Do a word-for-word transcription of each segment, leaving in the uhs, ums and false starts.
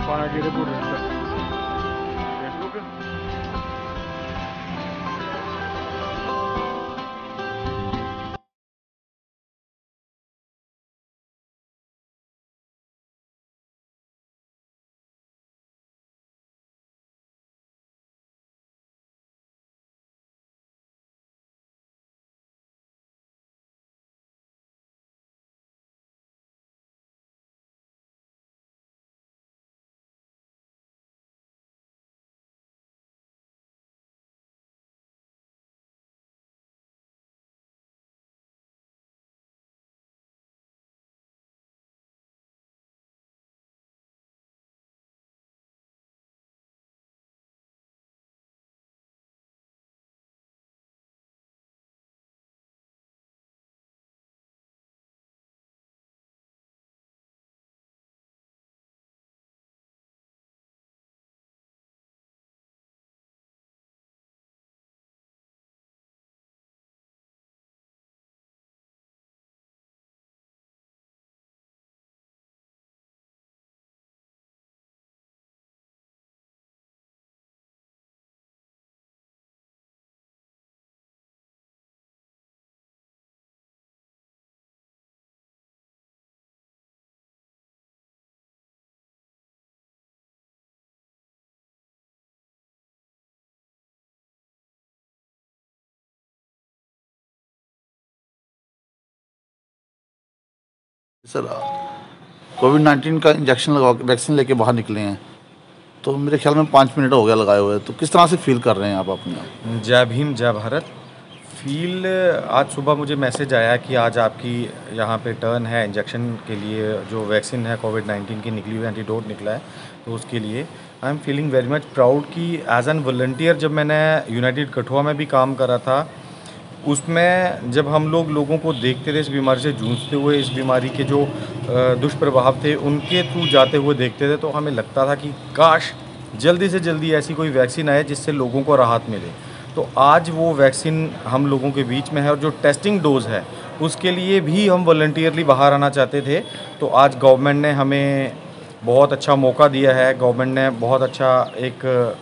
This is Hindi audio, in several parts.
Panagiri Purista. Facebook? Sir, covid nineteen का इंजेक्शन लगा वैक्सीन लेके बाहर निकले हैं, तो मेरे ख्याल में पाँच मिनट हो गया लगाए हुए, तो किस तरह से फील कर रहे हैं आप अपने आप? जय भीम जय भारत। फील आज सुबह मुझे मैसेज आया कि आज आपकी यहाँ पे टर्न है इंजेक्शन के लिए, जो वैक्सीन है कोविड नाइन्टीन की निकली हुई एंटीडोट निकला है, तो उसके लिए I am feeling very much proud कि एज एन वॉलंटियर जब मैंने यूनाइटेड कठुआ में भी काम करा था, उसमें जब हम लोग लोगों को देखते थे इस बीमारी से जूझते हुए, इस बीमारी के जो दुष्प्रभाव थे उनके थ्रू जाते हुए देखते थे, तो हमें लगता था कि काश जल्दी से जल्दी ऐसी कोई वैक्सीन आए जिससे लोगों को राहत मिले। तो आज वो वैक्सीन हम लोगों के बीच में है, और जो टेस्टिंग डोज़ है उसके लिए भी हम वॉलंटियरली बाहर आना चाहते थे। तो आज गवर्नमेंट ने हमें बहुत अच्छा मौका दिया है, गवर्नमेंट ने बहुत अच्छा एक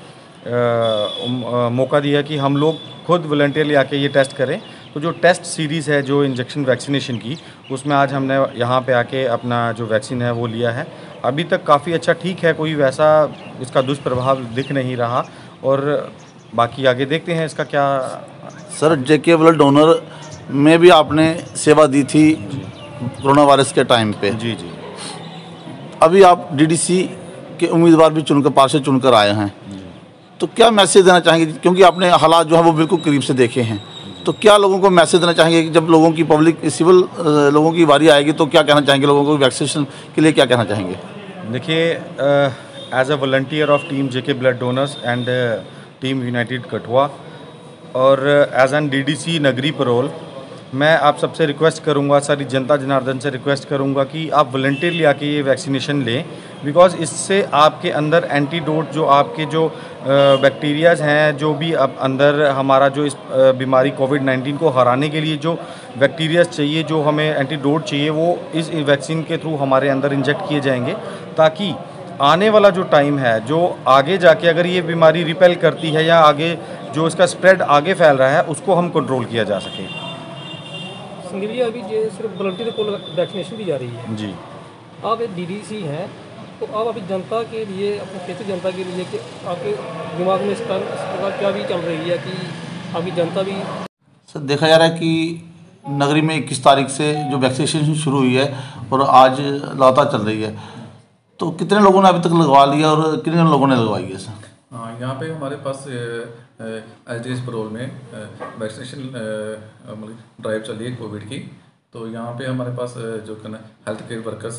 आ, मौका दिया कि हम लोग खुद वॉलंटियरली आके ये टेस्ट करें। तो जो टेस्ट सीरीज़ है जो इंजेक्शन वैक्सीनेशन की, उसमें आज हमने यहाँ पे आके अपना जो वैक्सीन है वो लिया है। अभी तक काफ़ी अच्छा ठीक है, कोई वैसा इसका दुष्प्रभाव दिख नहीं रहा, और बाकी आगे देखते हैं इसका क्या। सर, जेके ब्लड डोनर में भी आपने सेवा दी थी कोरोना वायरस के टाइम पे। जी जी। अभी आप डीडीसी के उम्मीदवार भी चुनकर पार्षद चुनकर आए हैं, तो क्या मैसेज देना चाहेंगे, क्योंकि आपने हालात जो है वो बिल्कुल करीब से देखे हैं, तो क्या लोगों को मैसेज देना चाहेंगे कि जब लोगों की पब्लिक सिविल लोगों की बारी आएगी तो क्या कहना चाहेंगे लोगों को, वैक्सीनेशन के लिए क्या कहना चाहेंगे? देखिए, as a volunteer of team JK blood donors and team united Kathua और as an DDC Nagri Parol, मैं आप सबसे रिक्वेस्ट करूंगा, सारी जनता जनार्दन से रिक्वेस्ट करूंगा कि आप वॉलंटियरली आके ये वैक्सीनेशन लें, बिकॉज़ इससे आपके अंदर एंटीडोट, जो आपके जो बैक्टीरियाज हैं, जो भी अब अंदर हमारा जो इस बीमारी कोविड नाइन्टीन को हराने के लिए जो बैक्टीरियाज चाहिए, जो हमें एंटीडोट चाहिए, वो इस वैक्सीन के थ्रू हमारे अंदर इंजेक्ट किए जाएंगे, ताकि आने वाला जो टाइम है, जो आगे जाके अगर ये बीमारी रिपेल करती है या आगे जो इसका स्प्रेड आगे फैल रहा है, उसको हम कंट्रोल किया जा सके। संदीप जी, अभी जो सिर्फ वॉलंटियर को वैक्सीनेशन दी जा रही है जी, आप एक डीडीसी हैं, तो आप अभी जनता के लिए, अपने क्षेत्रीय जनता के लिए, कि आपके दिमाग में इस प्रकार क्या भी चल रही है कि अभी जनता भी? सर, देखा जा रहा है कि नगरी में इक्कीस तारीख से जो वैक्सीनेशन शुरू हुई है और आज लगातार चल रही है, तो कितने लोगों ने अभी तक लगवा लिया और कितने लोगों ने लगवाई है सर? हाँ, यहाँ पे हमारे पास एच डी एस परोल में वैक्सीनेशन मतलब ड्राइव चली है कोविड की। तो यहाँ पे हमारे पास जो हेल्थ केयर वर्कर्स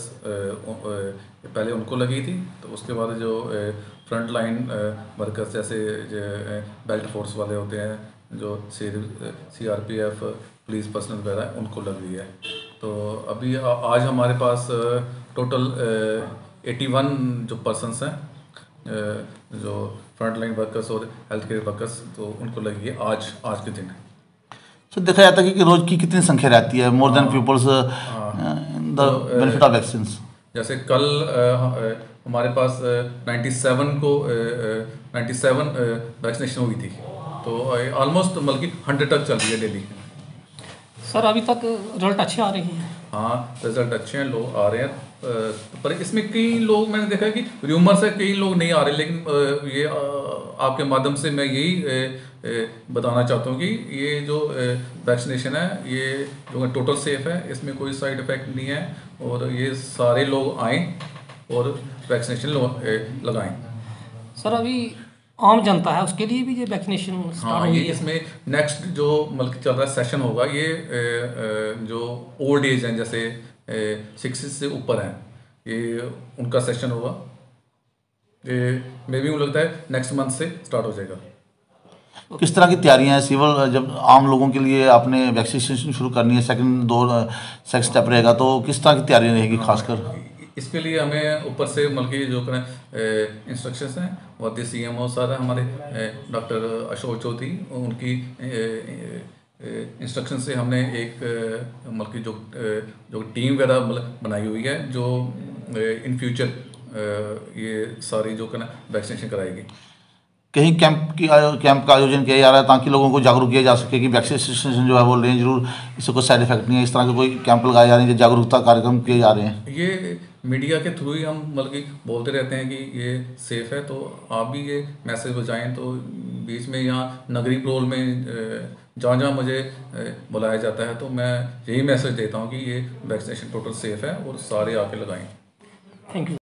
पहले उनको लगी थी, तो उसके बाद जो फ्रंट लाइन वर्कर्स जैसे बेल्ट फोर्स वाले होते हैं, जो C R P F police personnel वगैरह, उनको लग रही है। तो अभी आज हमारे पास टोटल इक्यासी जो पर्सन्स हैं, जो फ्रंट लाइन वर्कर्स और हेल्थ केयर वर्कर्स, तो उनको लगी है आज आज के दिन। सर, देखा जाता है कि रोज की कितनी संख्या रहती है, more than peoples the benefit of vaccines? जैसे कल अ, हमारे पास सत्तानवे को सत्तानवे वैक्सीनेशन हुई थी, तो ऑलमोस्ट मतलब कि हंड्रेड तक चल रही है डेली। सर अभी तक रिजल्ट अच्छे आ रहे हैं? हाँ, रिजल्ट अच्छे हैं, लोग आ रहे हैं, अ, पर इसमें कई लोग मैंने देखा कि र्यूमर से कई लोग नहीं आ रहे, लेकिन अ, ये अ, आपके माध्यम से मैं यही अ, अ, बताना चाहता हूँ कि ये जो वैक्सीनेशन है ये जो टोटल सेफ है, इसमें कोई साइड इफ़ेक्ट नहीं है, और ये सारे लोग आएँ और वैक्सीनेशन लगाएं। सर अभी आम जनता है उसके लिए भी ये वैक्सीनेशन स्टार्ट हाँ, हुई ये है? इसमें नेक्स्ट जो मतलब चल रहा सेशन होगा, ये अ, अ, जो ओल्ड एज हैं, जैसे सिक्सटी से ऊपर हैं, ये उनका सेशन होगा, ये मे भी मुझे लगता है नेक्स्ट मंथ से स्टार्ट हो जाएगा। किस तरह की तैयारियां हैं सिविल, जब आम लोगों के लिए आपने वैक्सीनेशन शुरू करनी है, सेकंड दो सेकंड स्टेप रहेगा, तो किस तरह की तैयारियां रहेगी खासकर? इसके लिए हमें ऊपर से मतलब कि जो करें इंस्ट्रक्शंस हैं, वो दी सी एम ओ सर है हमारे डॉक्टर अशोक चौधरी, उनकी इंस्ट्रक्शन से हमने एक मतलब कि जो जो टीम वगैरह मतलब बनाई हुई है, जो इन फ्यूचर ये सारी जो करना वैक्सीनेशन कराएगी। कहीं कैंप की कैंप का आयोजन किया जा रहा है ताकि लोगों को जागरूक किया जा सके कि वैक्सीनेशन जो है वो लें जरूर, इससे कोई साइड इफेक्ट नहीं है, इस तरह के कोई कैंप लगाए जा रहे हैं, जो जागरूकता कार्यक्रम किए जा रहे हैं? ये मीडिया के थ्रू ही हम मतलब कि बोलते रहते हैं कि ये सेफ़ है, तो आप भी ये मैसेज पहुँचाएँ। तो बीच में यहाँ नगरी प्रोल में जहाँ जहाँ मुझे बुलाया जाता है, तो मैं यही मैसेज देता हूँ कि ये वैक्सीनेशन टोटल सेफ़ है और सारे आके लगाएं। Thank you.